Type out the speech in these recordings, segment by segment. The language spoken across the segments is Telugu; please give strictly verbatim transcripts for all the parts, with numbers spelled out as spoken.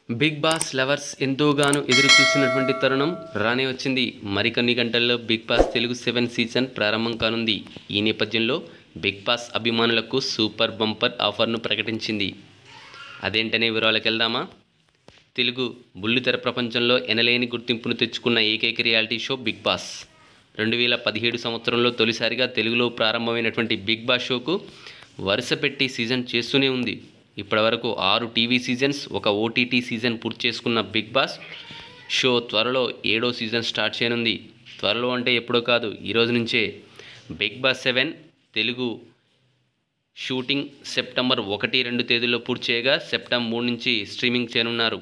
బిగ్ బాస్ లవర్స్ ఎంతోగానో ఎదురు చూస్తున్నటువంటి తరుణం రానే వచ్చింది. మరికొన్ని గంటల్లో Bigg Boss Telugu seven season ప్రారంభం కానుంది. ఈ నేపథ్యంలో బిగ్ బాస్ అభిమానులకు సూపర్ బంపర్ ఆఫర్ను ప్రకటించింది. అదేంటనే వివరాలకు వెళ్దామా? తెలుగు బుల్లితెర ప్రపంచంలో ఎనలేని గుర్తింపును తెచ్చుకున్న ఏకైక రియాలిటీ షో బిగ్ బాస్. రెండు వేల పదిహేడు సంవత్సరంలో తొలిసారిగా తెలుగులో ప్రారంభమైనటువంటి బిగ్ బాస్ షోకు వరుస పెట్టి సీజన్ చేస్తూనే ఉంది. ఇప్పటివరకు ఆరు టీవీ సీజన్స్, ఒక ఓటీటీ సీజన్ పూర్తి చేసుకున్న బిగ్ బాస్ షో త్వరలో ఏడో సీజన్ స్టార్ట్ చేయనుంది. త్వరలో అంటే ఎప్పుడో కాదు, ఈరోజు నుంచే. Bigg Boss seven Telugu shooting September ఒకటి రెండు తేదీల్లో పూర్తి చేయగా సెప్టెంబర్ మూడు నుంచి స్ట్రీమింగ్ చేయనున్నారు.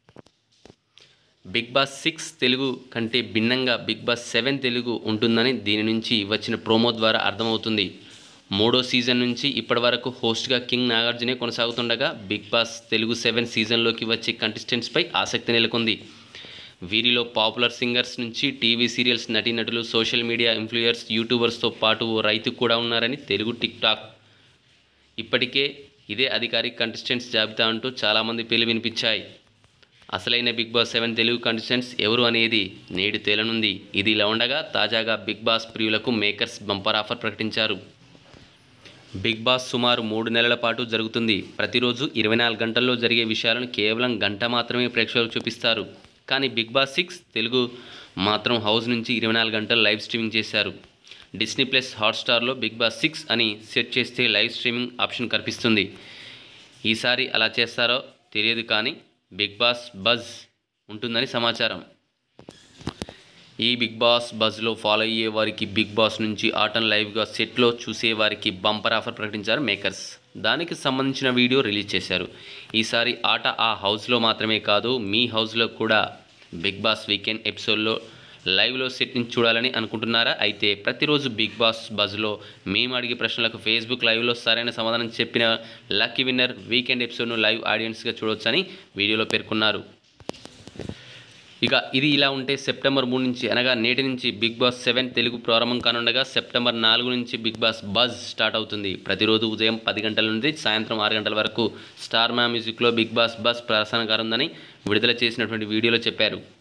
బిగ్ బాస్ సిక్స్ తెలుగు కంటే భిన్నంగా బిగ్ బాస్ సెవెన్ తెలుగు ఉంటుందని దీని నుంచి వచ్చిన ప్రోమో ద్వారా అర్థమవుతుంది. మూడో సీజన్ నుంచి ఇప్పటి వరకు హోస్ట్గా కింగ్ నాగార్జునే కొనసాగుతుండగా బిగ్ బాస్ తెలుగు సెవెన్ సీజన్లోకి వచ్చే కంటెస్టెంట్స్పై ఆసక్తి నెలకొంది. వీరిలో పాపులర్ సింగర్స్ నుంచి టీవీ సీరియల్స్ నటీనటులు, సోషల్ మీడియా ఇన్ఫ్లుయర్స్, యూట్యూబర్స్తో పాటు ఓ రైతు కూడా ఉన్నారని తెలుగు టిక్ టాక్. ఇప్పటికే ఇదే అధికారిక కంటెస్టెంట్స్ జాబితా అంటూ చాలామంది పేర్లు వినిపించాయి. అసలైన Bigg Boss seven Telugu contestants ఎవరు అనేది నేడు తేలనుంది. ఇది ఇలా ఉండగా తాజాగా బిగ్ బాస్ ప్రియులకు మేకర్స్ బంపర్ ఆఫర్ ప్రకటించారు. బిగ్ బాస్ సుమారు మూడు నెలల పాటు జరుగుతుంది. ప్రతిరోజు ఇరవై నాలుగు గంటల్లో జరిగే విషయాలను కేవలం గంట మాత్రమే ప్రేక్షకులకు చూపిస్తారు. కానీ బిగ్ బాస్ సిక్స్ తెలుగు మాత్రం హౌస్ నుంచి ఇరవై నాలుగు గంటలు లైవ్ స్ట్రీమింగ్ చేశారు. డిస్నీ ప్లస్ హాట్స్టార్లో బిగ్ బాస్ సిక్స్ అని సెట్ చేస్తే లైవ్ స్ట్రీమింగ్ ఆప్షన్ కనిపిస్తుంది. ఈసారి అలా చేస్తారో తెలియదు, కానీ బిగ్ బాస్ బజ్ ఉంటుందని సమాచారం. ఈ బిగ్ బాస్ బజ్లో ఫాలో అయ్యే వారికి బిగ్ బాస్ నుంచి ఆటను లైవ్గా సెట్లో చూసే వారికి బంపర్ ఆఫర్ ప్రకటించారు మేకర్స్. దానికి సంబంధించిన వీడియో రిలీజ్ చేశారు. ఈసారి ఆట ఆ హౌస్లో మాత్రమే కాదు, మీ హౌస్లో కూడా బిగ్ బాస్ వీకెండ్ ఎపిసోడ్లో లైవ్లో సెట్ నుంచి చూడాలని అనుకుంటున్నారా? అయితే ప్రతిరోజు బిగ్ బాస్ బజ్లో మేము అడిగే ప్రశ్నలకు ఫేస్బుక్ లైవ్లో సరైన సమాధానం చెప్పిన లక్కీ విన్నర్ వీకెండ్ ఎపిసోడ్ను లైవ్ ఆడియన్స్గా చూడవచ్చని వీడియోలో పేర్కొన్నారు. ఇక ఇది ఇలా ఉంటే సెప్టెంబర్ మూడు నుంచి అనగా నేటి నుంచి బిగ్ బాస్ సెవెన్ తెలుగు ప్రారంభం కానుండగా సెప్టెంబర్ నాలుగు నుంచి బిగ్ బాస్ బజ్ స్టార్ట్ అవుతుంది. ప్రతిరోజు ఉదయం పది గంటల నుండి సాయంత్రం ఆరు గంటల వరకు స్టార్ మా మ్యూజిక్లో బిగ్ బాస్ బజ్ ప్రసారం కానుందని విడుదల చేసినటువంటి వీడియోలో చెప్పారు.